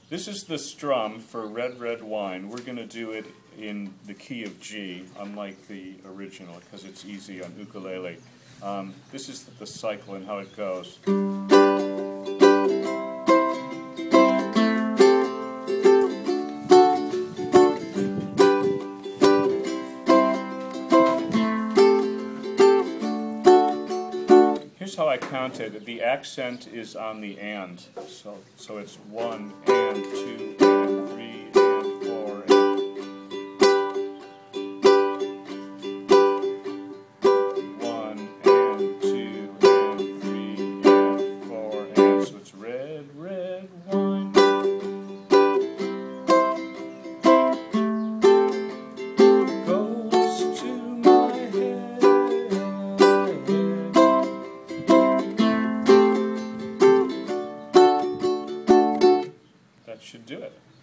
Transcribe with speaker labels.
Speaker 1: This is the strum for Red Red Wine. We're going to do it in the key of G, unlike the original, because it's easy on ukulele. This is the cycle and how it goes. Here's how I count it. The accent is on the and. So it's 1 and 2 and 3 and 4 and 1 and 2 and 3 and 4 and so it's red, red wine. Goes to my head. That should do it.